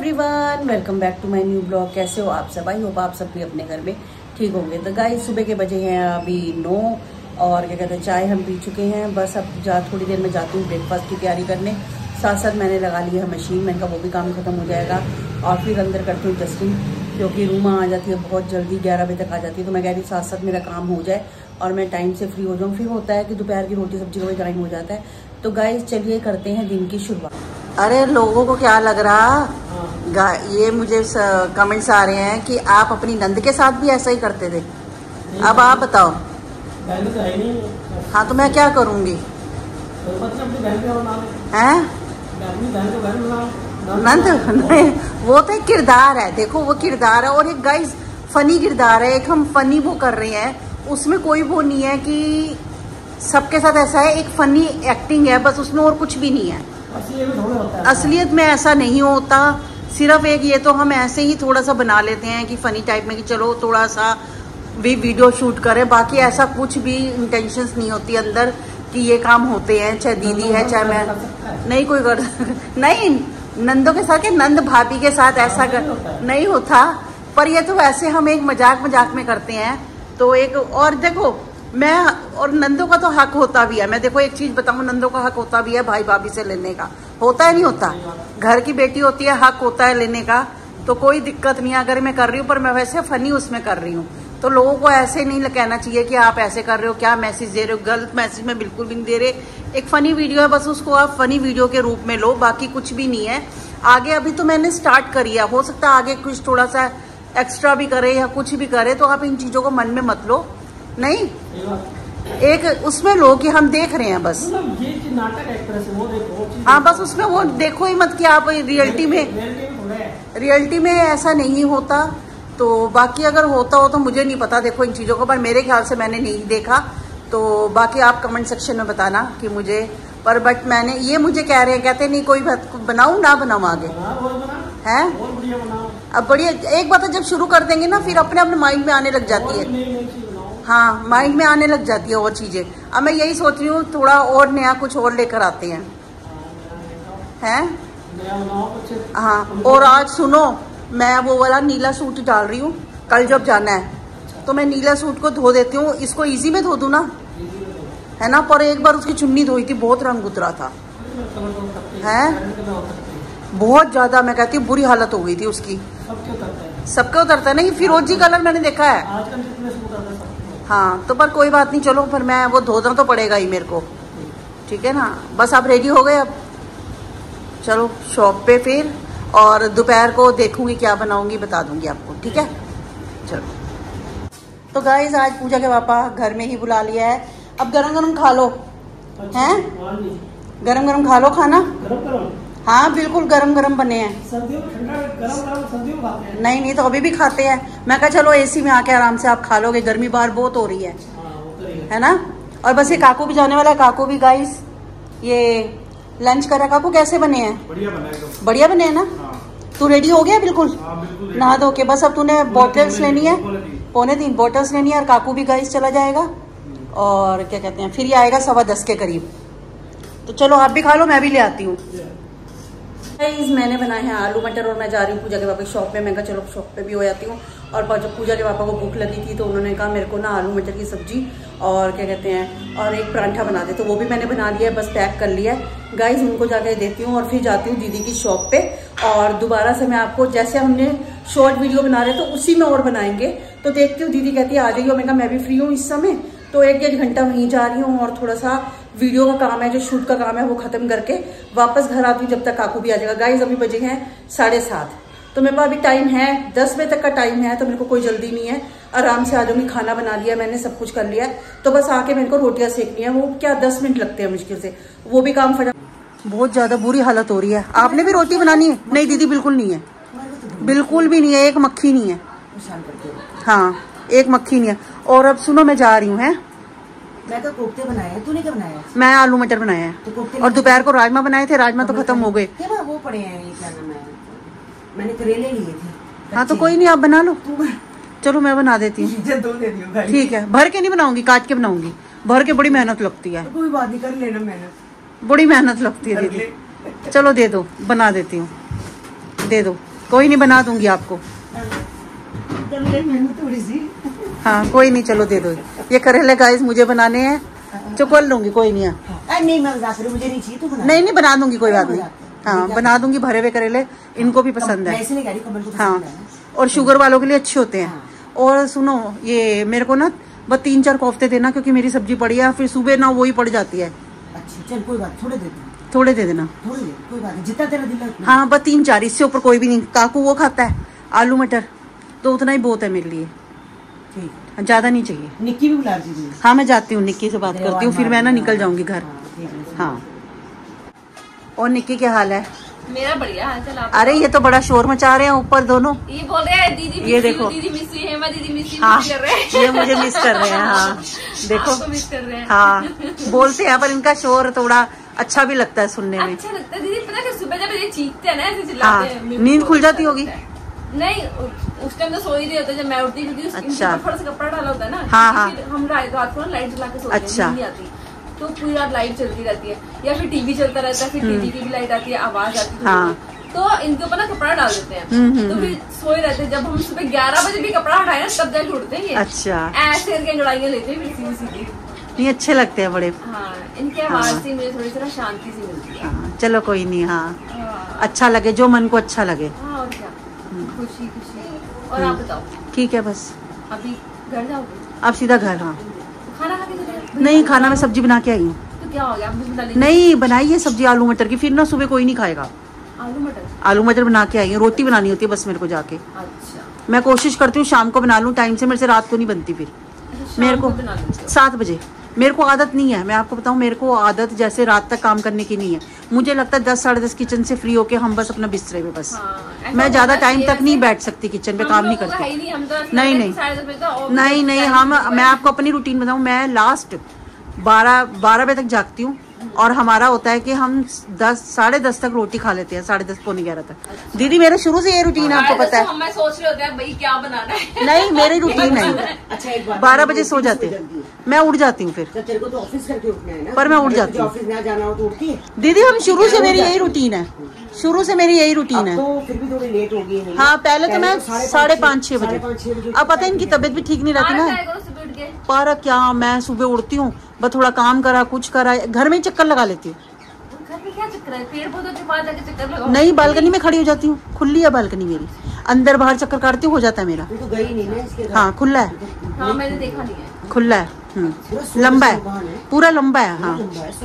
Everyone, welcome back to my new blog. कैसे हो आप सब? आई होप आप सब भी अपने घर में ठीक होंगे। तो गाइस सुबह के बजे हैं अभी 9 और क्या कहते हैं चाय हम पी चुके हैं। बस अब थोड़ी देर में जाती हूँ ब्रेकफास्ट की तैयारी करने। साथ साथ मैंने लगा ली है मशीन, मैंने कहा वो भी काम खत्म हो जाएगा और फिर अंदर करती हूँ डस्टिंग, क्योंकि रूमा आ जाती है बहुत जल्दी, 11 बजे तक आ जाती है। तो मैं कह रही साथ साथ मेरा काम हो जाए और मैं टाइम से फ्री हो जाऊँ। फिर होता है कि दोपहर की रोटी सब्जी का भी टाइम हो जाता है। तो गाइस चलिए करते हैं दिन की शुरुआत। अरे लोगों को क्या लग रहा, ये मुझे कमेंट्स आ रहे हैं कि आप अपनी नंद के साथ भी ऐसा ही करते थे। अब आप बताओ। हाँ तो मैं क्या करूँगी? हैं नंद नहीं, वो तो एक किरदार है। देखो वो किरदार है और एक गाइस फनी किरदार है। एक हम फनी वो कर रहे हैं, उसमें कोई वो नहीं है कि सबके साथ ऐसा है। एक फनी एक्टिंग है बस, उसमें और कुछ भी नहीं है। असलियत में ऐसा नहीं होता। सिर्फ एक ये तो हम ऐसे ही थोड़ा सा बना लेते हैं कि फनी टाइप में कि चलो थोड़ा सा भी वीडियो शूट करें। बाकी ऐसा कुछ भी इंटेंशंस नहीं होती अंदर कि ये काम होते हैं। चाहे दीदी है चाहे मैं, नहीं कोई कर नहीं नंदों के साथ, नंद भाभी के साथ ऐसा नहीं होता। पर ये तो वैसे हम एक मजाक में करते हैं। तो एक और देखो, मैं और नंदों का तो हक होता भी है। मैं देखो एक चीज बताऊं, नंदों का हक होता भी है भाई भाभी से लेने का। होता है नहीं होता? घर की बेटी होती है, हक होता है लेने का। तो कोई दिक्कत नहीं है अगर मैं कर रही हूँ, पर मैं वैसे फनी उसमें कर रही हूँ। तो लोगों को ऐसे नहीं कहना चाहिए कि आप ऐसे कर रहे हो, क्या मैसेज दे रहे हो। गलत मैसेज में बिल्कुल भी नहीं दे रहे। एक फनी वीडियो है, बस उसको आप फनी वीडियो के रूप में लो, बाकी कुछ भी नहीं है। आगे अभी तो मैंने स्टार्ट करी है, हो सकता है आगे कुछ थोड़ा सा एक्स्ट्रा भी करे या कुछ भी करे। तो आप इन चीजों को मन में मत लो। नहीं एक उसमें लो कि हम देख रहे हैं बस। ये नाटक एक्ट्रेस है वो देखो। हाँ बस उसमें वो देखो ही मत कि आप रियलिटी में ऐसा नहीं होता। तो बाकी अगर होता हो तो मुझे नहीं पता, देखो इन चीजों को, पर मेरे ख्याल से मैंने नहीं देखा। तो बाकी आप कमेंट सेक्शन में बताना कि मुझे, पर बट मैंने ये मुझे कह रहे हैं, कहते नहीं कोई बनाऊं ना बनाऊं आगे है। अब बढ़िया एक बात है, जब शुरू कर देंगे ना फिर अपने माइंड में आने लग जाती है। हाँ माइंड में आने लग जाती है और चीजें। अब मैं यही सोच रही हूँ थोड़ा और नया कुछ और लेकर आते हैं। हाँ और आज सुनो, मैं वो वाला नीला सूट डाल रही हूँ। कल जब जाना है तो मैं नीला सूट को धो देती हूँ। इसको इजी में धो दूँ ना, है ना। पर एक बार उसकी चुन्नी धोई थी, बहुत रंग उतरा था है, बहुत ज्यादा। मैं कहती हूँ बुरी हालत हो गई थी उसकी। सबके उतरता है नहीं, फिरोजी कलर मैंने देखा है। हाँ तो पर कोई बात नहीं, चलो पर मैं वो धोना तो पड़ेगा ही मेरे को, ठीक है ना। बस आप रेडी हो गए? अब चलो शॉप पे फिर, और दोपहर को देखूंगी क्या बनाऊंगी, बता दूंगी आपको, ठीक है। चलो तो गाइस आज पूजा के पापा घर में ही बुला लिया है। अब गरम गरम खा लो, हैं गरम गरम खा लो खाना। हाँ बिल्कुल गरम गरम बने हैं। सर्दियों में ठंडा सर्दियों में खाते हैं। नहीं तो अभी भी खाते हैं। मैं कहा चलो एसी में आके आराम से आप खा लोगे, गर्मी बाहर बहुत हो रही है ना। और बस ये काकू भी जाने वाला है। काकू भी गाइस ये लंच करा। काकू कैसे बने हैं? बढ़िया बने हैं ना। तू रेडी हो गया? बिल्कुल नहा धो के। बस अब तूने बॉटल्स लेनी है, 2:45 बॉटल्स लेनी है। और काकू भी गाइस चला जाएगा और क्या कहते हैं फिर ये आएगा 10:15 के करीब। तो चलो आप भी खा लो, मैं भी ले आती हूँ। मैंने बनाए हैं आलू मटर और मैं जा रही हूँ पूजा के पापा की शॉप पे। मैं कहा चलो शॉप पे भी हो जाती हूँ। और जब पूजा के पापा को भूख लगी थी तो उन्होंने कहा मेरे को ना आलू मटर की सब्जी और क्या कहते हैं और एक परांठा बना दे। तो वो भी मैंने बना लिया है, बस पैक कर लिया है। गाइज उनको जाके देती हूँ और फिर जाती हूँ दीदी की शॉप पे। और दोबारा से मैं आपको, जैसे हमने शॉर्ट वीडियो बना रहे तो उसी में और बनाएंगे। तो देखती हूँ, दीदी कहती है आ जाइए। मैं कहा मैं भी फ्री हूँ इस समय, तो 1-1.5 घंटा वहीं जा रही हूँ और थोड़ा सा वीडियो का काम है, जो शूट का काम है वो खत्म करके वापस घर आती हूँ। जब तक काकू भी आ जाएगा। गाइज अभी बजे हैं 7:30, तो मेरे पास अभी टाइम है, 10 बजे तक का टाइम है। तो मेरे को कोई जल्दी नहीं है, आराम से आ जाऊंगी। खाना बना लिया मैंने, सब कुछ कर लिया है। तो बस आके मेरे को रोटियां सेकनी है, वो क्या 10 मिनट लगते हैं मुश्किल से, वो भी काम फटा। बहुत ज्यादा बुरी हालत हो रही है। आपने भी रोटी बनानी है? नहीं दीदी बिल्कुल नहीं है, बिल्कुल भी नहीं है, एक मक्खी नहीं है। हाँ एक मक्खी नहीं है। और अब सुनो मैं जा रही हूँ। है मैं तो कोफ्ते बनाए हैं, तूने क्या बनाया? मैं आलू मटर बनाए हैं। तो और दोपहर को राजमा बनाए थे, राजमा तो खत्म हो गए। वो पड़े हैं, क्या नाम है, मैंने करेले लिए थे। हाँ तो कोई नहीं, आप बना लो। चलो मैं बना देती हूँ। ठीक है, भर के नहीं बनाऊंगी, काट के बनाऊंगी। भर के बड़ी मेहनत लगती है। कोई बात नहीं, कर लेना मेहनत, बड़ी मेहनत लगती है दीदी। चलो दे दो, बना देती हूँ, दे दो। कोई नहीं, बना दूंगी आपको। थोड़ी सी। हाँ कोई नहीं, चलो दे दो। ये करेले गाइस मुझे बनाने हैं, चुकल लूंगी, कोई नहीं है। नहीं मैं मजाक करूं, मुझे नहीं चाहिए तो बना। नहीं बना दूंगी, कोई बात नहीं। हाँ बना दूंगी, भरे हुए करेले इनको भी पसंद है। हाँ और शुगर वालों के लिए अच्छे होते हैं। और सुनो, ये मेरे को ना बस 3-4 कोफ्ते देना, क्योंकि मेरी सब्जी पड़ी है, फिर सुबह ना वही पड़ जाती है। अच्छा चल कोई बात, थोड़े दे देना। थोड़े दे देना, कोई बात नहीं, जितना तेरा दिल है। हाँ बस 3-4, इससे ऊपर कोई भी नहीं। काकू वो खाता है आलू मटर, तो उतना ही बहुत है मेरे लिए, ज्यादा नहीं चाहिए। निक्की भी बुला दीजिए। हाँ मैं जाती हूँ, निक्की से बात करती हूँ, फिर मैं ना निकल जाऊंगी घर। हाँ और निक्की क्या हाल है? मेरा बढ़िया हाल चाल। अरे ये तो बड़ा शोर मचा रहे हैं ऊपर दोनों। ये बोल रहे हैं दीदी, ये देखो दीदी मिस हुई, हेमा दीदी मिस हुई, हाँ कर रहे हैं। ये मुझे मिस कर रहे हैं। हाँ देखो, आपको मिस कर रहे हैं। हाँ बोलते हैं, पर इनका शोर थोड़ा अच्छा भी लगता है सुनने में। अच्छा लगता है दीदी, पता है सुबह जब ये चीखते हैं ना, ऐसे चिल्लाते हैं, नींद खुल जाती होगी। नहीं उस टाइम तो सो ही रहे होते जब मैं उठती, क्योंकि अच्छा थोड़ा सा कपड़ा डाला होता है ना। हाँ हम रात को लाइट जला के सोते हैं, अच्छा नींद नहीं आती, तो पूरी रात लाइट चलती रहती है, या फिर टीवी चलता रहता है, फिर टीवी की भी लाइट आती है, आवाज आती है, तो इनके ऊपर ना कपड़ा डाल देते हैं, तो फिर सोए रहते हैं। जब हम सुबह 11 बजे भी कपड़ा हटाए ना, तब जाके उठते हैं। अच्छा ऐसे करके लड़ाइयाँ लेते हैं फिर सीधी। नहीं अच्छे लगते हैं बड़े। हाँ इनकी आवाज से मुझे थोड़ी सी शांति सी मिलती है। चलो कोई नहीं। हाँ अच्छा लगे, जो मन को अच्छा लगे। हाँ और क्या, खुशी खुशी। और आप बताओ? ठीक है बस। अभी घर जाओगे? अब सीधा घर। हाँ खाना खा के? नहीं, खाना मैं सब्जी बना के आई हूँ। तो क्या हो गया, आप बना लीजिए। नहीं बनाई है सब्जी आलू मटर की, फिर ना सुबह कोई नहीं खाएगा। आलू मटर बना के आई हूँ, रोटी बनानी होती है बस मेरे को जाके। अच्छा मैं कोशिश करती हूँ शाम को बना लूँ टाइम से, मेरे से रात को नहीं बनती। फिर मेरे को 7 बजे, मेरे को आदत नहीं है, मैं आपको बताऊं, मेरे को आदत जैसे रात तक काम करने की नहीं है। मुझे लगता है 10-10:30 किचन से फ्री होके हम बस अपना बिस्तरे में बस। मैं ज्यादा टाइम तक नहीं बैठ सकती किचन पे, काम नहीं करती। नहीं मैं आपको अपनी रूटीन बताऊं, मैं लास्ट 12 बजे तक जागती हूँ, और हमारा होता है कि हम 10-10:30 तक रोटी खा लेते हैं, 10:30 पौने 11 तक। दीदी मेरे शुरू से ये रूटीन है, आपको पता है। मैं सोच रहे होते हैं भाई क्या बनाना है। नहीं मेरी रूटीन है। अच्छा 12 बजे सो जाते हैं, मैं उठ जाती हूँ फिर। तेरे को तो ऑफिस करके उठना है ना, पर मैं उठ जाती हूँ। ऑफिस ना जाना हो तो उठती है दीदी। हम शुरू से मेरी यही रूटीन है, शुरू से मेरी यही रूटीन है। तो फिर भी थोड़ी लेट हो गई है। हाँ पहले तो मैं 5:30-6 बजे। अब पता है इनकी तबीयत भी ठीक नहीं रहती ना, पर क्या मैं सुबह उठती हूँ, बस थोड़ा काम करा, कुछ करा, घर में ही चक्कर लगा लेती हूँ। क्या चक्कर है, पेड़ पौधों के पास जाके चक्कर लगाओ? नहीं बालकनी में खड़ी हो जाती हूँ, खुली है बालकनी मेरी, अंदर बाहर चक्कर काटती हो जाता है मेरा। तो गई नहीं ना इसके? हाँ खुला है। हाँ मैंने देखा नहीं है। खुला है, लंबा है, पूरा लंबा है। हाँ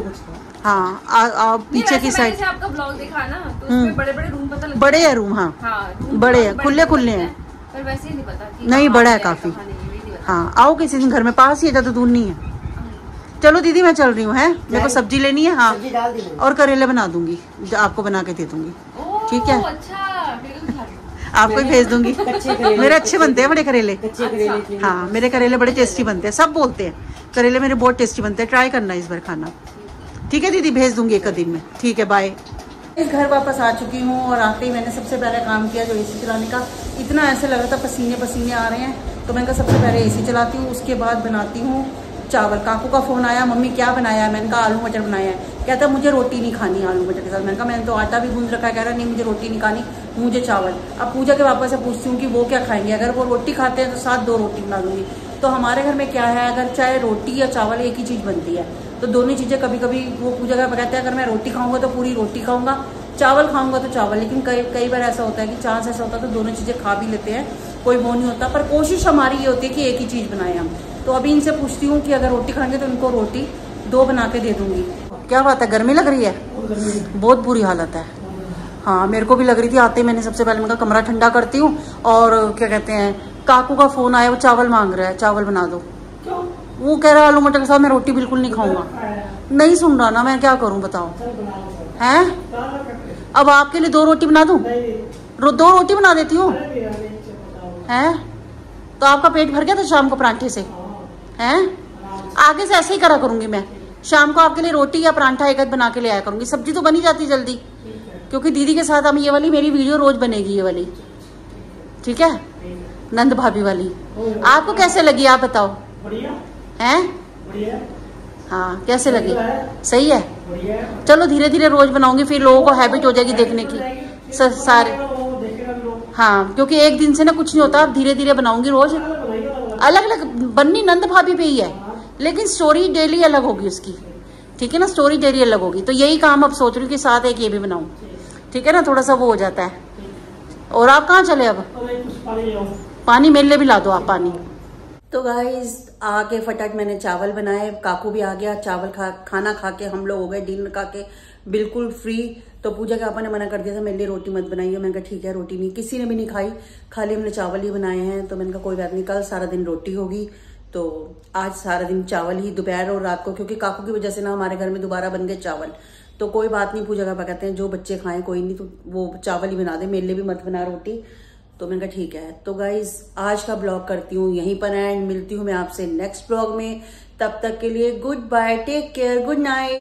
हाँ पीछे की साइड। आपका ब्लॉग देखा ना, तो उसमें बड़े-बड़े रूम पता लगा। बड़े है रूम। हाँ बड़े है, खुले हैं, पर वैसे ही नहीं पता कि नहीं बड़ा है काफी। हाँ आओ किसी दिन घर में, पास ही है, ज्यादा दूर नहीं है। चलो दीदी मैं चल रही हूँ, है मेरे को सब्जी लेनी है। हाँ और करेले बना दूंगी, आपको बना के दे दूंगी, ठीक है? आपको ही भेज दूंगी। मेरे अच्छे बनते हैं बड़े करेले। हाँ मेरे करेले बड़े टेस्टी बनते हैं, सब बोलते हैं करेले मेरे बहुत टेस्टी बनते हैं, ट्राई करना इस बार खाना। ठीक है दीदी, भेज दूंगी 1 दिन में। ठीक है बाय। घर वापस आ चुकी हूँ, और आते ही मैंने सबसे पहले काम किया जो एसी चलाने का। इतना ऐसे लग रहा था पसीने पसीने आ रहे हैं, तो मैंने कहा सबसे पहले एसी चलाती हूँ, उसके बाद बनाती हूँ चावल। काकू का फोन आया, मम्मी क्या बनाया है? मैंने कहा आलू मटर बनाया है। कहता मुझे रोटी नहीं खानी आलू मटर के साथ। मैंने कहा मैंने तो आटा भी गूंज रखा है। कह रहा नहीं मुझे रोटी नहीं खानी, मुझे चावल। अब पूजा के पापा से पूछती हूँ कि वो क्या खाएंगे, अगर वो रोटी खाते हैं तो साथ 2 रोटी बना दूंगी। तो हमारे घर में क्या है, अगर चाहे रोटी या चावल एक ही चीज बनती है, तो दोनों चीजें कभी कभी वो पूजा का कहते हैं अगर मैं रोटी खाऊंगा तो पूरी रोटी खाऊंगा, चावल खाऊंगा तो चावल। लेकिन कई बार ऐसा होता है कि चांस ऐसा होता है तो दोनों चीजें खा भी लेते हैं, कोई वो नहीं होता। पर कोशिश हमारी ये होती है कि एक ही चीज बनाए हम। तो अभी इनसे पूछती हूँ कि अगर रोटी खाएंगे तो इनको रोटी 2 बना के दे दूंगी। क्या बात है, गर्मी लग रही है? बहुत बुरी हालत है। हाँ मेरे को भी लग रही थी, आते ही मैंने सबसे पहले मैं कमरा ठंडा करती हूँ। और क्या कहते हैं, काकू का फोन आया, वो चावल मांग रहा है, चावल बना दो। वो कह रहा है आलू मटर के साथ मैं रोटी बिल्कुल नहीं खाऊंगा। नहीं सुन रहा ना, मैं क्या करूँ बताओ? हैं अब आपके लिए 2 रोटी बना दूं? 2 रोटी बना देती हूँ। हैं तो आपका पेट भर गया था शाम को परांठे से? हैं आगे से ऐसे ही करा करूंगी मैं, शाम को आपके लिए रोटी या परांठा एक बना के ले आया करूंगी। सब्जी तो बनी जाती जल्दी, क्योंकि दीदी के साथ हम ये वाली मेरी वीडियो रोज बनेगी, ये वाली, ठीक है? नंद भाभी वाली। आपको कैसे लगी आप बताओ? हैं हाँ कैसे लगी? सही है? चलो धीरे धीरे रोज बनाऊंगी, फिर लोगों को हैबिट हो जाएगी देखने की। सारे हाँ, क्योंकि एक दिन से ना कुछ नहीं होता, अब धीरे धीरे बनाऊंगी रोज। अलग अलग बननी नंद भाभी पे ही है, लेकिन स्टोरी डेली अलग होगी उसकी, ठीक है ना, स्टोरी डेली अलग होगी। तो यही काम अब सोच रही हूँ कि साथ एक ये भी बनाऊं, ठीक है ना, थोड़ा सा वो हो जाता है। और आप कहाँ चले अब? पानी मेरे लिए भी ला दो आप पानी। तो गाइस आके फटाक मैंने चावल बनाए, काकू भी आ गया, चावल खाना खा के हम लोग हो गए डिनर खा के बिल्कुल फ्री। तो पूजा के पापा ने मना कर दिया था मेरे लिए रोटी मत बनाइए। मैंने कहा ठीक है, रोटी नहीं, किसी ने भी नहीं खाई, खाली हमने चावल ही बनाए हैं। तो मैंने कहा कोई बात नहीं, कल सारा दिन रोटी होगी, तो आज सारा दिन चावल ही, दोपहर और रात को, क्योंकि काकू की वजह से ना हमारे घर में दोबारा बन गए चावल। तो कोई बात नहीं, पूजा के पापा कहते हैं जो बच्चे खाएं कोई नहीं, तो वो चावल ही बना दे, मेरे लिए भी मत बना रोटी। तो मैंने कहा ठीक है। तो गाइज आज का ब्लॉग करती हूँ यहीं पर एंड, मिलती हूँ मैं आपसे नेक्स्ट ब्लॉग में। तब तक के लिए goodbye, take care, good night.